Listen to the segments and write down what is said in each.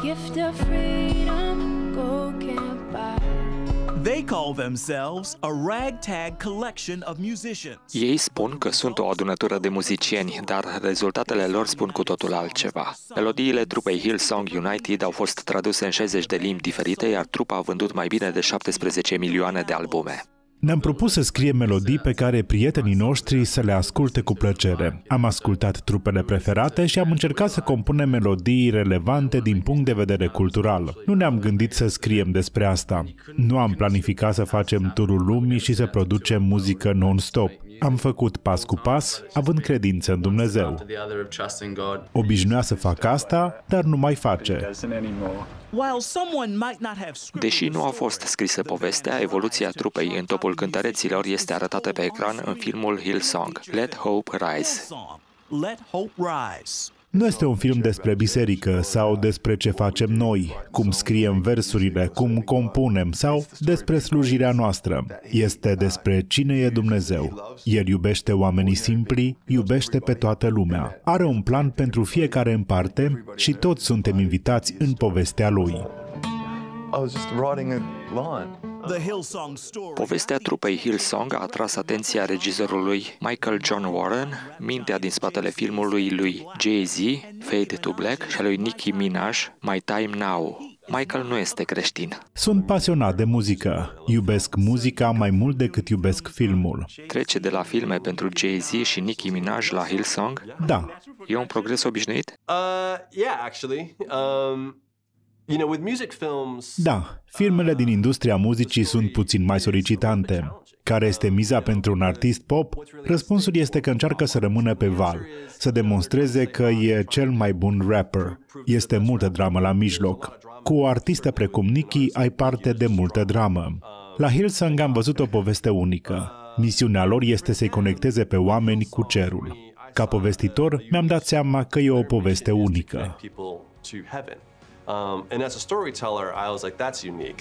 gift of freedom gold can't buy. They call themselves a ragtag collection of musicians. Ei spun că sunt o adunătură de muzicieni, dar rezultatele lor spun cu totul altceva. Melodiile trupei Hillsong United au fost traduse în 60 de limbi diferite, iar trupa a vândut mai bine de 17 milioane de albume. Ne-am propus să scriem melodii pe care prietenii noștri să le asculte cu plăcere. Am ascultat trupele preferate și am încercat să compunem melodii relevante din punct de vedere cultural. Nu ne-am gândit să scriem despre asta. Nu am planificat să facem turul lumii și să producem muzică non-stop. Am făcut pas cu pas, având credință în Dumnezeu. Obișnuia să fac asta, dar nu mai face. Deși nu a fost scrisă povestea, evoluția trupei în topul cântăreților este arătată pe ecran în filmul Hillsong, Let Hope Rise. Nu este un film despre biserică sau despre ce facem noi, cum scriem versurile, cum compunem sau despre slujirea noastră. Este despre cine e Dumnezeu. El iubește oamenii simpli, iubește pe toată lumea. Are un plan pentru fiecare în parte și toți suntem invitați în povestea Lui. Povestea trupei Hillsong a atras atenția regizorului Michael John Warren, mintea din spatele filmului lui Jay-Z, Fade to Black, și a lui Nicki Minaj, My Time Now. Michael nu este creștin. Sunt pasionat de muzică. Iubesc muzica mai mult decât iubesc filmul. Trece de la filme pentru Jay-Z și Nicki Minaj la Hillsong? Da. E un progres obișnuit? Da, filmele din industria muzicii sunt puțin mai solicitante. Care este miza pentru un artist pop? Răspunsul este că încearcă să rămână pe val, să demonstreze că e cel mai bun rapper. Este multă dramă la mijloc. Cu o artistă precum Nicki ai parte de multă dramă. La Hillsong am văzut o poveste unică. Misiunea lor este să-i conecteze pe oameni cu cerul. Ca povestitor, mi-am dat seama că e o poveste unică. And as a storyteller, I was like, that's unique.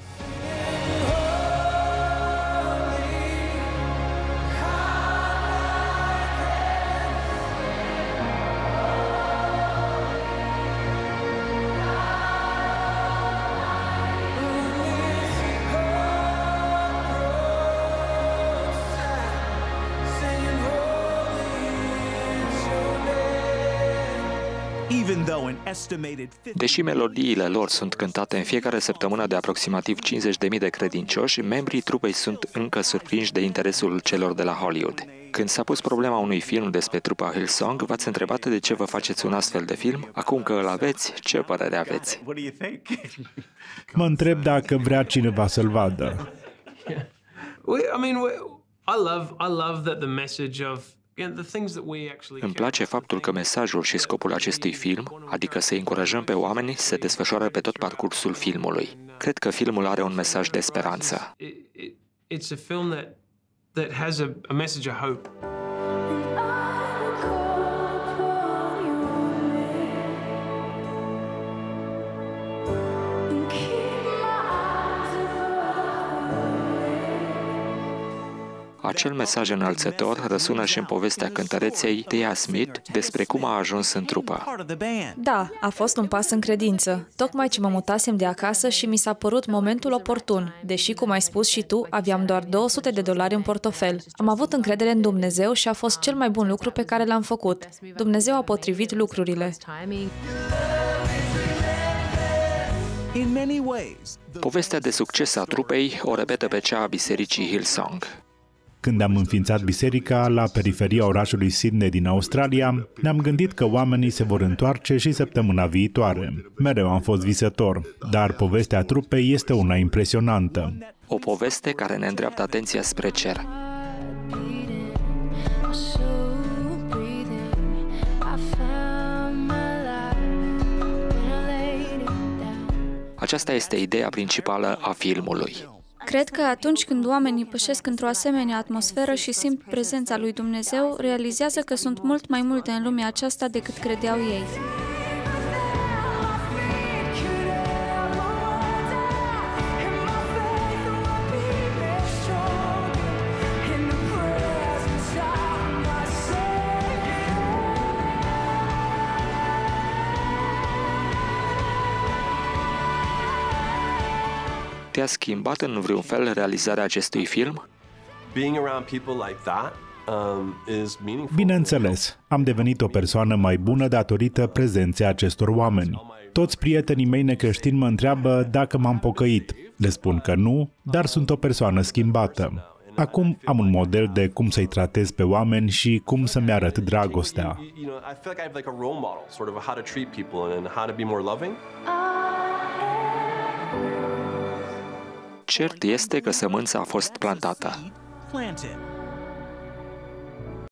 Deși melodiile lor sunt cântate în fiecare săptămână de aproximativ 50.000 de credincioși, membrii trupei sunt încă surprinși de interesul celor de la Hollywood. Când s-a pus problema unui film despre trupa Hillsong, v-ați întrebat de ce vă faceți un astfel de film? Acum că îl aveți, ce părere aveți? Mă întreb dacă vrea cineva să-l vadă. Îmi place faptul că mesajul și scopul acestui film, adică să încurajăm pe oameni, se desfășoară pe tot parcursul filmului. Cred că filmul are un mesaj de speranță. Acel mesaj înălțător răsună și în povestea cântăreței Thea Smith despre cum a ajuns în trupă. Da, a fost un pas în credință. Tocmai ce mă mutasem de acasă și mi s-a părut momentul oportun. Deși, cum ai spus și tu, aveam doar $200 în portofel. Am avut încredere în Dumnezeu și a fost cel mai bun lucru pe care l-am făcut. Dumnezeu a potrivit lucrurile. Povestea de succes a trupei o repetă pe cea a bisericii Hillsong. Când am înființat biserica la periferia orașului Sydney din Australia, ne-am gândit că oamenii se vor întoarce și săptămâna viitoare. Mereu am fost visător, dar povestea trupei este una impresionantă. O poveste care ne îndreaptă atenția spre cer. Aceasta este ideea principală a filmului. Cred că atunci când oamenii pășesc într-o asemenea atmosferă și simt prezența lui Dumnezeu, realizează că sunt mult mai multe în lumea aceasta decât credeau ei. te-a schimbat în vreun fel realizarea acestui film? Being around people like that is meaningful. Bineînțeles, am devenit o persoană mai bună datorită prezenței acestor oameni. Toți prietenii mei necreștini mă întreabă dacă m-am pocăit. Le spun că nu, dar sunt o persoană schimbată. Acum am un model de cum să-i tratez pe oameni și cum să-mi arăt dragostea. I feel like I have like a role model, sort of how to treat people and how to be more loving. Cert este că sămânța a fost plantată. Plant it.